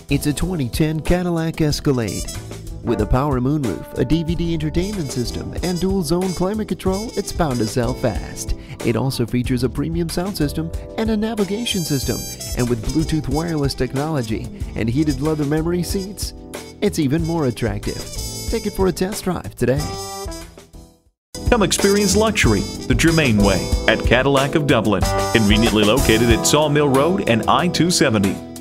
It's a 2010 Cadillac Escalade. With a power moonroof, a DVD entertainment system, and dual-zone climate control, it's bound to sell fast. It also features a premium sound system and a navigation system, and with Bluetooth wireless technology and heated leather memory seats, it's even more attractive. Take it for a test drive today. Come experience luxury the Germain way at Cadillac of Dublin, conveniently located at Sawmill Road and I-270.